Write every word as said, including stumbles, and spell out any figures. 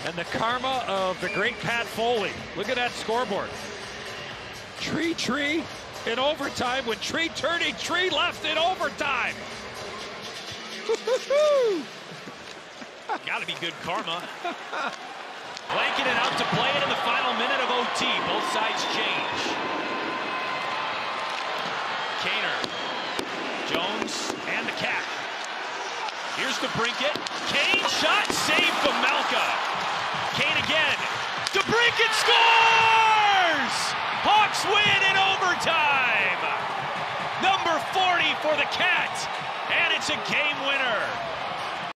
And the karma of the great Pat Foley. Look at that scoreboard. Tree, tree in overtime with Tree turning, Tree left in overtime. Gotta be good karma. Blanking it out to play it in the final minute of O T. Both sides change. Kaner, Jones, and the Cat. Here's DeBrincat. Kane shot, save from Malka. Kane again. DeBrincat scores! Hawks win in overtime. Number forty for the Cat, and it's a game winner.